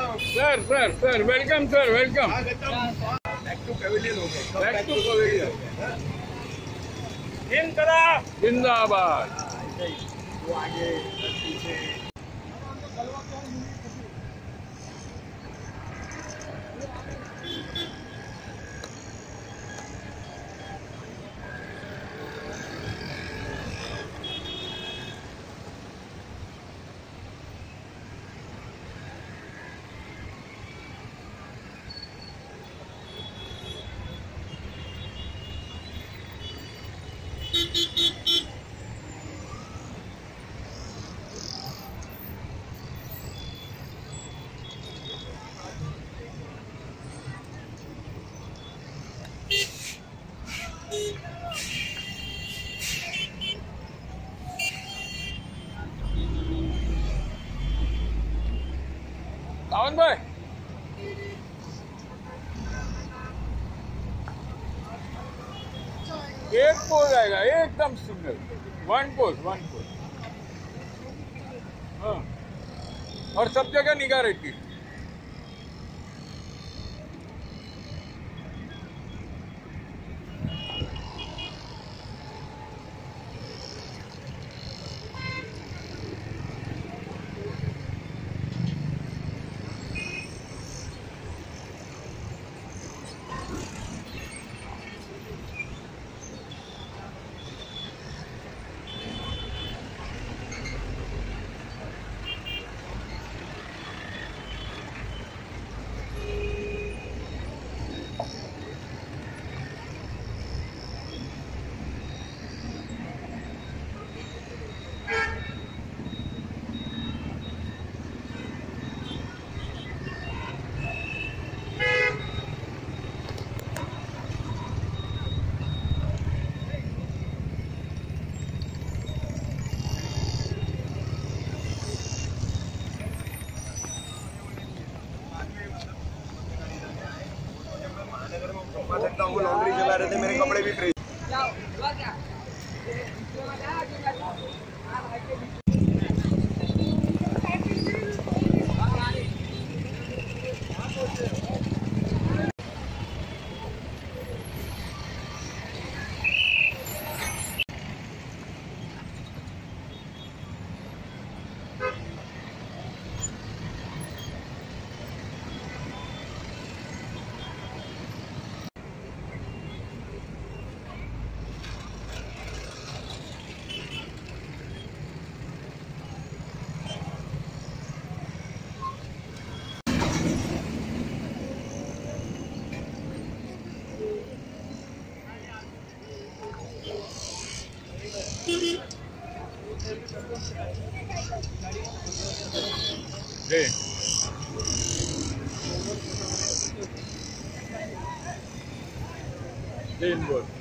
Sir welcome sir welcome. Back to pavilion हो गए। Back to pavilion. जिंदाबाद। वो आगे पीछे सावन भाई एक पोज आएगा एकदम सिंगल। वन पोज हाँ। और सब जगह निगाह रहती। वो लॉन्ड्री चला रहे थे, मेरे कपड़े भी फ्रेश। जय हिंद बोल।